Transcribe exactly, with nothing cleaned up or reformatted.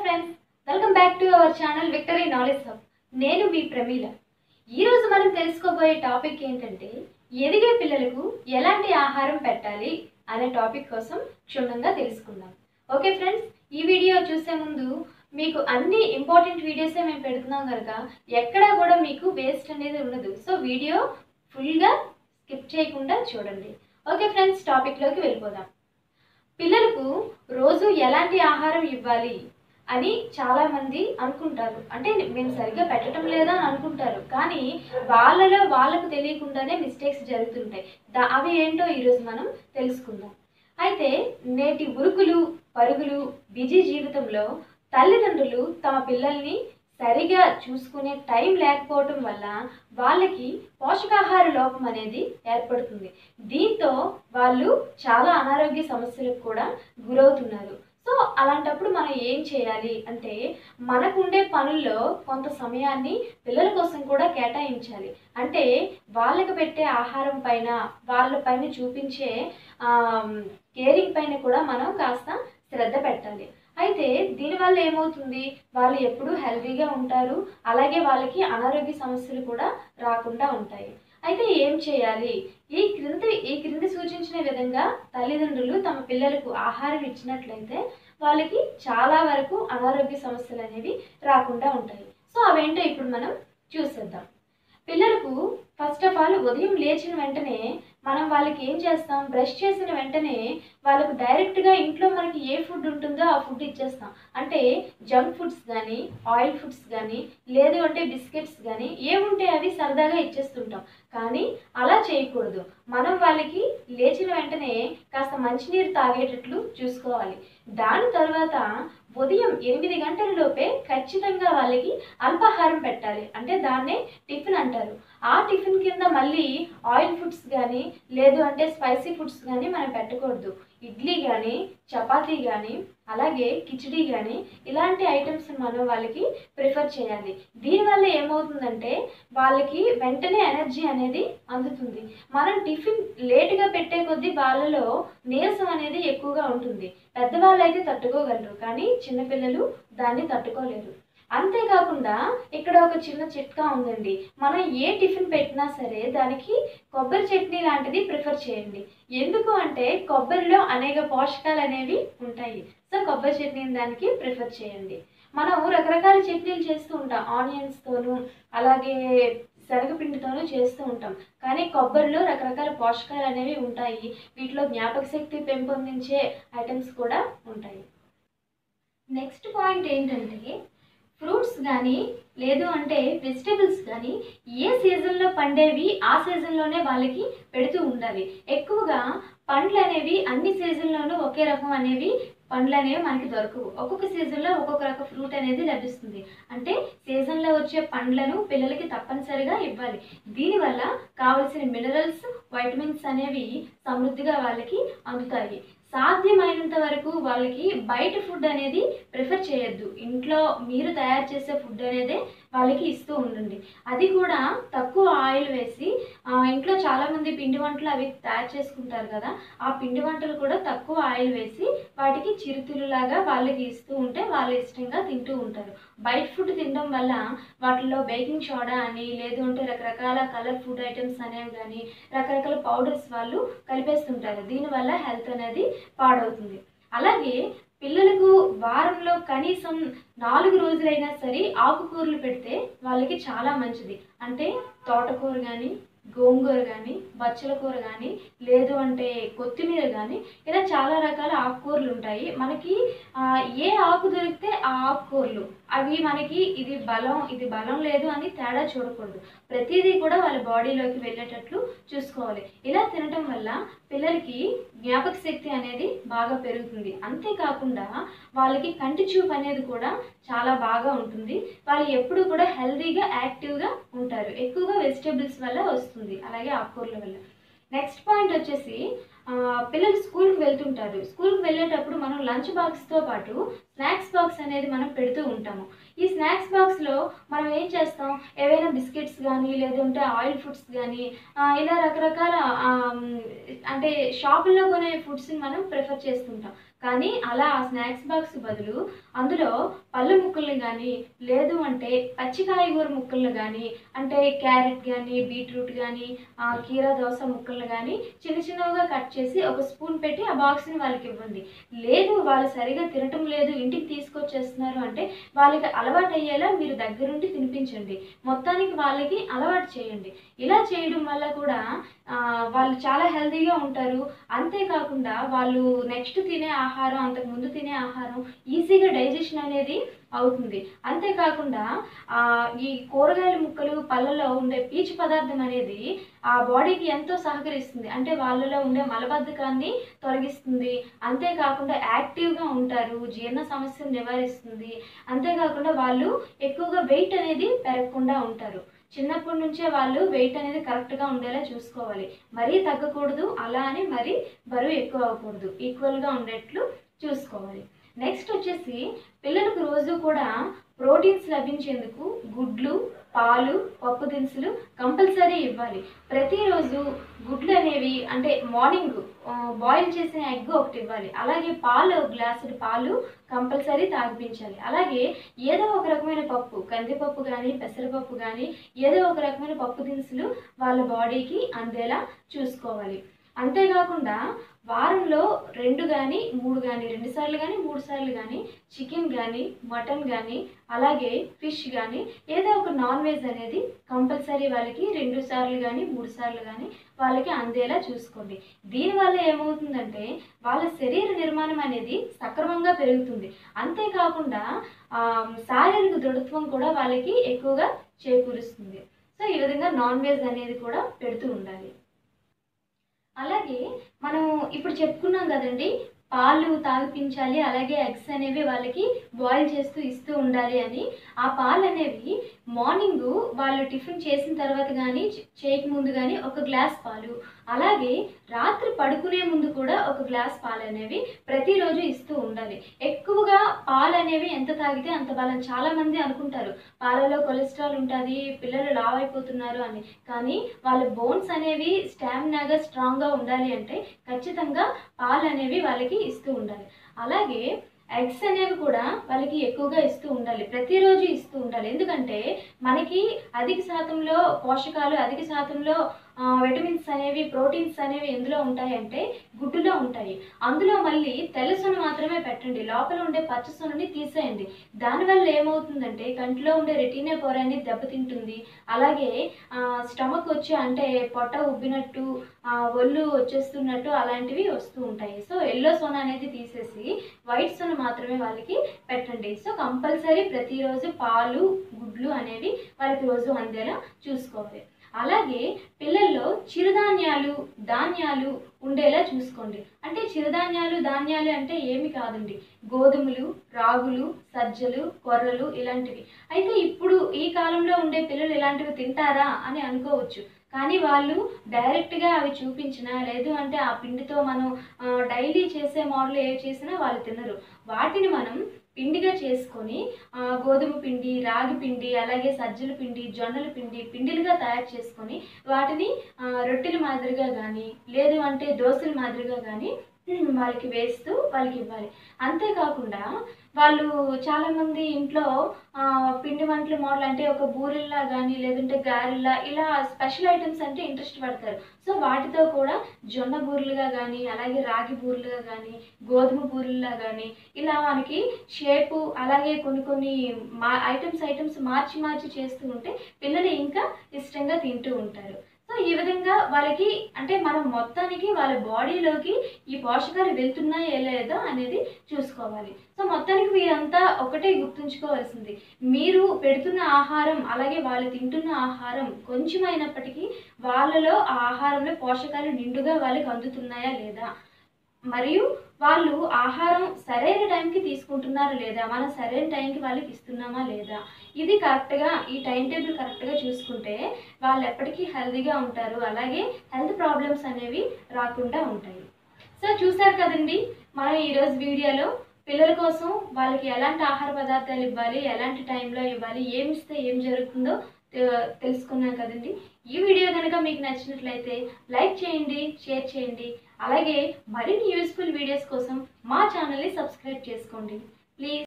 Friends, welcome back to our channel victory knowledge hub. నేను మీ ప్రమీల. ఈరోజు మనం తెలుసుకోబోయే టాపిక్ ఏంటంటే ఎదిగే పిల్లలకు ఎలాంటి ఆహారం పెట్టాలి అనే టాపిక్ కోసం క్షుణ్ణంగా తెలుసుకుందాం. ఓకే ఫ్రెండ్స్, ఈ వీడియో చూసే ముందు మీకు అన్ని ఇంపార్టెంట్ వీడియోసే మేము పెడుతున్నాం కనుక ఎక్కడా కూడా మీకు వేస్ట్ అనేది ఉండదు. సో వీడియో ఫుల్గా స్కిప్ చేయకుండా చూడండి. ఓకే ఫ్రెండ్స్, టాపిక్లోకి వెళ్ళిపోదాం. పిల్లలకు రోజు ఎలాంటి ఆహారం ఇవ్వాలి అని చాలామంది అనుకుంటారు. అంటే మేము సరిగ్గా పెట్టడం లేదా అని అనుకుంటారు, కానీ వాళ్ళలో వాళ్ళకు తెలియకుండానే మిస్టేక్స్ జరుగుతుంటాయి. దా అవి ఏంటో ఈరోజు మనం తెలుసుకుందాం. అయితే నేటి ఉరుకులు పరుగులు బిజీ జీవితంలో తల్లిదండ్రులు తమ పిల్లల్ని సరిగా చూసుకునే టైం లేకపోవటం వల్ల వాళ్ళకి పోషకాహార లోపం అనేది ఏర్పడుతుంది. దీంతో వాళ్ళు చాలా అనారోగ్య సమస్యలకు కూడా గురవుతున్నారు. సో అలాంటప్పుడు మనం ఏం చేయాలి అంటే, మనకుండే పనుల్లో కొంత సమయాన్ని పిల్లల కోసం కూడా కేటాయించాలి. అంటే వాళ్ళకి పెట్టే ఆహారం పైన, వాళ్ళ పైన చూపించే కేరింగ్ పైన కూడా మనం కాస్త శ్రద్ధ పెట్టాలి. అయితే దీనివల్ల ఏమవుతుంది, వాళ్ళు ఎప్పుడూ హెల్తీగా ఉంటారు, అలాగే వాళ్ళకి అనారోగ్య సమస్యలు కూడా రాకుండా ఉంటాయి. అయితే ఏం చేయాలి? ఈ క్రింది ఈ క్రింది సూచించిన విధంగా తల్లిదండ్రులు తమ పిల్లలకు ఆహారం ఇచ్చినట్లయితే వాళ్ళకి చాలా వరకు అనారోగ్య సమస్యలు అనేవి రాకుండా ఉంటాయి. సో అవేంటో ఇప్పుడు మనం చూసేద్దాం. పిల్లలకు ఫస్ట్ ఆఫ్ ఆల్ ఉదయం లేచిన వెంటనే మనం వాళ్ళకి ఏం చేస్తాం, బ్రష్ చేసిన వెంటనే వాళ్ళకు డైరెక్ట్గా ఇంట్లో మనకి ఏ ఫుడ్ ఉంటుందో ఆ ఫుడ్ ఇచ్చేస్తాం. అంటే జంక్ ఫుడ్స్ కానీ, ఆయిల్ ఫుడ్స్ కానీ, లేదు అంటే బిస్కెట్స్ కానీ ఏముంటే అవి సరదాగా ఇచ్చేస్తుంటాం. కానీ అలా చేయకూడదు. మనం వాళ్ళకి లేచిన వెంటనే కాస్త మంచినీరు తాగేటట్లు చూసుకోవాలి. దాని తర్వాత ఉదయం ఎనిమిది గంటల లోపే ఖచ్చితంగా వాళ్ళకి అల్పాహారం పెట్టాలి. అంటే దాన్నే టిఫిన్ అంటారు. ఆ టిఫిన్ కింద మళ్ళీ ఆయిల్ ఫుడ్స్ కానీ, లేదు అంటే స్పైసీ ఫుడ్స్ కానీ మనం పెట్టకూడదు. ఇడ్లీ కానీ, చపాతీ కానీ, అలాగే కిచిడి కానీ ఇలాంటి ఐటమ్స్ మనం వాళ్ళకి ప్రిఫర్ చేయాలి. దీనివల్ల ఏమవుతుందంటే వాళ్ళకి వెంటనే ఎనర్జీ అనేది అందుతుంది. మనం టిఫిన్ లేటుగా పెట్టే కొద్దీ వాళ్ళలో నీరసం అనేది ఎక్కువగా ఉంటుంది. పెద్దవాళ్ళు అయితే తట్టుకోగలరు, కానీ చిన్నపిల్లలు దాన్ని తట్టుకోలేరు. అంతేకాకుండా ఇక్కడ ఒక చిన్న చిట్కా ఉందండి. మనం ఏ టిఫిన్ పెట్టినా సరే దానికి కొబ్బరి చట్నీ లాంటిది ప్రిఫర్ చేయండి. ఎందుకు అంటే కొబ్బరిలో అనేక పోషకాలు అనేవి ఉంటాయి. సో కొబ్బరి చట్నీని దానికి ప్రిఫర్ చేయండి. మనం రకరకాల చట్నీలు చేస్తూ ఉంటాం, ఆనియన్స్తోనూ అలాగే శనగపిండితోనూ చేస్తూ ఉంటాం. కానీ కొబ్బరిలో రకరకాల పోషకాలు అనేవి ఉంటాయి. వీటిలో జ్ఞాపక శక్తి పెంపొందించే ఐటమ్స్ కూడా ఉంటాయి. నెక్స్ట్ పాయింట్ ఏంటంటే, ఫ్రూట్స్ కానీ లేదు అంటే వెజిటేబుల్స్ కానీ ఏ సీజన్లో పండేవి ఆ సీజన్లోనే వాళ్ళకి పెడుతూ ఉండాలి. ఎక్కువగా పండ్లు అనేవి అన్ని సీజన్లోనూ ఒకే రకం అనేవి పండ్లు అనేవి మనకి దొరకవు. ఒక్కొక్క సీజన్లో ఒక్కొక్క రకం ఫ్రూట్ అనేది లభిస్తుంది. అంటే సీజన్లో వచ్చే పండ్లను పిల్లలకి తప్పనిసరిగా ఇవ్వాలి. దీనివల్ల కావలసిన మినరల్స్, వైటమిన్స్ అనేవి సమృద్ధిగా వాళ్ళకి అందుతాయి. సాధ్యమైనంత వరకు వాళ్ళకి బయట ఫుడ్ అనేది ప్రిఫర్ చేయొద్దు. ఇంట్లో మీరు తయారు చేసే ఫుడ్ అనేది వాళ్ళకి ఇస్తూ ఉండండి. అది కూడా తక్కువ ఆయిల్ వేసి, ఇంట్లో చాలామంది పిండి వంటలు అవి తయారు చేసుకుంటారు కదా, ఆ పిండి వంటలు కూడా తక్కువ ఆయిల్ వేసి వాటికి చిరుతిళ్ళలాగా వాళ్ళకి ఇస్తూ ఉంటే వాళ్ళు ఇష్టంగా తింటూ ఉంటారు. బయట ఫుడ్ తినడం వల్ల వాటిల్లో బేకింగ్ సోడా అని, లేదు అంటే రకరకాల కలర్ ఫుడ్ ఐటమ్స్ అనేవి కానీ, రకరకాల పౌడర్స్ వాళ్ళు కలిపేస్తుంటారు. దీనివల్ల హెల్త్ అనేది పాడవుతుంది. అలాగే పిల్లలకు వారంలో కనీసం నాలుగు రోజులైనా సరే ఆకుకూరలు పెడితే వాళ్ళకి చాలా మంచిది. అంటే తోటకూర కానీ, గోంగూర కానీ, బచ్చల కూర కానీ, లేదు అంటే కొత్తిమీర కానీ, ఇలా చాలా రకాల ఆకుకూరలు ఉంటాయి. మనకి ఏ ఆకు దొరికితే ఆ ఆకుకూరలు అవి మనకి ఇది బలం ఇది బలం లేదు అని తేడా చూడకూడదు. ప్రతిదీ కూడా వాళ్ళ బాడీలోకి వెళ్ళేటట్లు చూసుకోవాలి. ఇలా తినటం వల్ల పిల్లలకి జ్ఞాపక శక్తి అనేది బాగా పెరుగుతుంది. అంతేకాకుండా వాళ్ళకి కంటి చూపు అనేది కూడా చాలా బాగా ఉంటుంది. వాళ్ళు ఎప్పుడు కూడా హెల్తీగా యాక్టివ్గా ఉంటారు. ఎక్కువగా వెజిటేబుల్స్ వల్ల వస్తుంది, అలాగే ఆకుకూరల వల్ల. నెక్స్ట్ పాయింట్ వచ్చేసి, పిల్లలు స్కూల్కి వెళ్తుంటారు. స్కూల్కి వెళ్ళేటప్పుడు మనం లంచ్ బాక్స్తో పాటు స్నాక్స్ బాక్స్ అనేది మనం పెడుతూ ఉంటాము. ఈ స్నాక్స్ బాక్స్లో మనం ఏం చేస్తాం, ఏవైనా బిస్కెట్స్ కానీ, లేదంటే ఆయిల్ ఫుడ్స్ కానీ, ఇలా రకరకాల అంటే షాపుల్లో కొనే ఫుడ్స్ని మనం ప్రిఫర్ చేస్తుంటాం. కానీ అలా ఆ స్నాక్స్ బాక్స్ బదులు అందులో పళ్ళు ముక్కల్ని కానీ లేదు అంటే పచ్చి కాయగూర ముక్కల్ని కానీ అంటే క్యారెట్ కానీ బీట్రూట్ కానీ కీరా దోస ముక్కల్ని కానీ చిన్న చిన్నగా కట్ చేసి ఒక స్పూన్ పెట్టి ఆ బాక్స్ని వాళ్ళకి ఇవ్వండి. లేదు వాళ్ళు సరిగా తినటం లేదు ఇంటికి తీసుకొచ్చేస్తున్నారు అంటే వాళ్ళకి అలవాటు అయ్యేలా మీరు దగ్గరుండి తినిపించండి. మొత్తానికి వాళ్ళకి అలవాటు చేయండి. ఇలా చేయడం వల్ల కూడా వాళ్ళు చాలా హెల్తీగా ఉంటారు. అంతేకాకుండా వాళ్ళు నెక్స్ట్ తినే ఆహారం అంతకుముందు తినే ఆహారం ఈజీగా డైజెషన్ అనేది అవుతుంది. అంతేకాకుండా ఈ కూరగాయల ముక్కలు పళ్ళలో ఉండే పీచు పదార్థం అనేది ఆ బాడీకి ఎంతో సహకరిస్తుంది. అంటే వాళ్ళలో ఉండే మలబద్ధకాన్ని తొలగిస్తుంది. అంతేకాకుండా యాక్టివ్గా ఉంటారు, జీర్ణ సమస్యను నివారిస్తుంది. అంతేకాకుండా వాళ్ళు ఎక్కువగా వెయిట్ అనేది పెరగకుండా ఉంటారు. చిన్నప్పటి నుంచే వాళ్ళు వెయిట్ అనేది కరెక్ట్గా ఉండేలా చూసుకోవాలి. మరీ తగ్గకూడదు, అలా అని మరీ బరువు ఎక్కువ అవ్వకూడదు, ఈక్వల్గా ఉండేట్లు చూసుకోవాలి. నెక్స్ట్ వచ్చేసి పిల్లలకు రోజు కూడా ప్రోటీన్స్ లభించేందుకు గుడ్లు, పాలు, పప్పు దినుసులు కంపల్సరీ ఇవ్వాలి. ప్రతిరోజు గుడ్లు అనేవి అంటే మార్నింగ్ బాయిల్ చేసిన ఎగ్ ఒకటి ఇవ్వాలి. అలాగే పాలు గ్లాసుడు పాలు కంపల్సరీ తాగిపించాలి. అలాగే ఏదో ఒక రకమైన పప్పు, కందిపప్పు కానీ పెసరపప్పు కానీ ఏదో ఒక రకమైన పప్పు దినుసులు వాళ్ళ బాడీకి అందేలా చూసుకోవాలి. అంతేకాకుండా వారంలో రెండు కానీ మూడు కానీ రెండు సార్లు కానీ మూడు సార్లు కానీ చికెన్ కానీ మటన్ కానీ అలాగే ఫిష్ కానీ ఏదో ఒక నాన్ వెజ్ అనేది కంపల్సరీ వాళ్ళకి రెండు సార్లు కానీ మూడు సార్లు కానీ వాళ్ళకి అందేలా చూసుకోండి. దీనివల్ల ఏమవుతుందంటే వాళ్ళ శరీర నిర్మాణం అనేది సక్రమంగా పెరుగుతుంది. అంతేకాకుండా శారీరక దృఢత్వం కూడా వాళ్ళకి ఎక్కువగా చేకూరుస్తుంది. సో ఈ విధంగా నాన్ వెజ్ అనేది కూడా పెడుతూ ఉండాలి. అలాగే మనం ఇప్పుడు చెప్పుకున్నాం కదండి, పాలు తాగిపించాలి, అలాగే ఎగ్స్ అనేవి వాళ్ళకి బాయిల్ చేస్తూ ఇస్తూ ఉండాలి అని. ఆ పాలు అనేవి మార్నింగ్ వాళ్ళు టిఫిన్ చేసిన తర్వాత కానీ చేయక ముందు కానీ ఒక గ్లాస్ పాలు, అలాగే రాత్రి పడుకునే ముందు కూడా ఒక గ్లాస్ పాలు అనేవి ప్రతిరోజు ఇస్తూ ఉండాలి. ఎక్కువగా పాలు అనేవి ఎంత తాగితే అంత బలం. చాలామంది అనుకుంటారు పాలలో కొలెస్ట్రాల్ ఉంటుంది, పిల్లలు లావ్ అయిపోతున్నారు అని. కానీ వాళ్ళ బోన్స్ అనేవి స్టామినాగా స్ట్రాంగ్గా ఉండాలి అంటే ఖచ్చితంగా పాలు అనేవి వాళ్ళకి ఇస్తూ ఉండాలి. అలాగే ఎగ్స్ అనేవి కూడా వాళ్ళకి ఎక్కువగా ఇస్తూ ఉండాలి, ప్రతిరోజు ఇస్తూ ఉండాలి. ఎందుకంటే మనకి అధిక శాతంలో పోషకాలు, అధిక శాతంలో విటమిన్స్ అనేవి, ప్రోటీన్స్ అనేవి ఎందులో ఉంటాయంటే గుడ్డులో ఉంటాయి. అందులో మళ్ళీ తెల్ల సొన మాత్రమే పెట్టండి, లోపల ఉండే పచ్చ సొనని తీసేయండి. దానివల్ల ఏమవుతుందంటే కంటిలో ఉండే రెటీనా పొర అనేది దెబ్బతింటుంది. అలాగే స్టమక్ వచ్చి అంటే పొట్ట ఉబ్బినట్టు, ఒళ్ళు వచ్చేస్తున్నట్టు అలాంటివి వస్తూ ఉంటాయి. సో ఎల్లో సొన అనేది తీసేసి వైట్ సొన మాత్రమే వాళ్ళకి పెట్టండి. సో కంపల్సరీ ప్రతిరోజు పాలు, గుడ్లు అనేవి వాళ్ళకి రోజు అందేలా చూసుకోవాలి. అలాగే పిల్లల్లో చిరుధాన్యాలు, ధాన్యాలు ఉండేలా చూసుకోండి. అంటే చిరుధాన్యాలు, ధాన్యాలు అంటే ఏమి కాదండి, గోధుమలు, రాగులు, సజ్జలు, కొర్రలు ఇలాంటివి. అయితే ఇప్పుడు ఈ కాలంలో ఉండే పిల్లలు ఇలాంటివి తింటారా అని అనుకోవచ్చు. కానీ వాళ్ళు డైరెక్ట్గా అవి చూపించినా లేదు అంటే ఆ పిండితో మనం డైలీ చేసే మోడల్ ఏవి చేసినా వాళ్ళు తినరు. వాటిని మనం పిండిగా చేసుకొని గోధుమ పిండి, రాగి పిండి, అలాగే సజ్జల పిండి, జొన్నల పిండి పిండిలుగా తయారు చేసుకొని వాటిని రొట్టెల మాదిరిగా కానీ లేదు అంటే దోశల మాదిరిగా కానీ వాళ్ళకి వేస్తూ వాళ్ళకి ఇవ్వాలి. అంతేకాకుండా వాళ్ళు చాలామంది ఇంట్లో పిండి వంటల మోడల్ అంటే ఒక బూరెల్లా కానీ లేదంటే గారెల్లా ఇలా స్పెషల్ ఐటమ్స్ అంటే ఇంట్రెస్ట్ పడతారు. సో వాటితో కూడా జొన్న బూరెలుగా కానీ అలాగే రాగి బూరెలుగా కానీ గోధుమ బూరెల్లా కానీ ఇలా మనకి షేపు అలాగే కొన్ని కొన్ని మా ఐటమ్స్ ఐటమ్స్ మార్చి మార్చి చేస్తూ ఉంటే పిల్లలు ఇంకా ఇష్టంగా తింటూ ఉంటారు. సో ఈ విధంగా వాళ్ళకి అంటే మనం మొత్తానికి వాళ్ళ బాడీలోకి ఈ పోషకాలు వెళ్తున్నాయో లేదో అనేది చూసుకోవాలి. సో మొత్తానికి మీరంతా ఒకటే గుర్తుంచుకోవాల్సింది, మీరు పెడుతున్న ఆహారం అలాగే వాళ్ళు తింటున్న ఆహారం కొంచెమైనప్పటికీ వాళ్ళలో ఆ ఆహారంలో పోషకాలు నిండుగా వాళ్ళకి అందుతున్నాయా లేదా, మరియు వాళ్ళు ఆహారం సరైన టైంకి తీసుకుంటున్నారా లేదా, మనం సరైన టైంకి వాళ్ళకి ఇస్తున్నామా లేదా, ఇది కరెక్ట్గా ఈ టైం టేబుల్ కరెక్ట్గా చూసుకుంటే వాళ్ళు ఎప్పటికీ హెల్తీగా ఉంటారు. అలాగే హెల్త్ ప్రాబ్లమ్స్ అనేవి రాకుండా ఉంటాయి. సో చూసారు కదండి, మనం ఈరోజు వీడియోలో పిల్లల కోసం వాళ్ళకి ఎలాంటి ఆహార పదార్థాలు ఇవ్వాలి, ఎలాంటి టైంలో ఇవ్వాలి, ఏమి ఇస్తే ఏం జరుగుతుందో తె- తెలుసుకున్నాం కదండి. ఈ వీడియో కనుక మీకు నచ్చినట్లయితే లైక్ చేయండి, షేర్ చేయండి. అలాగే మరిన్ని యూస్ఫుల్ వీడియోస్ కోసం మా ఛానల్ని సబ్స్క్రైబ్ చేసుకోండి ప్లీజ్.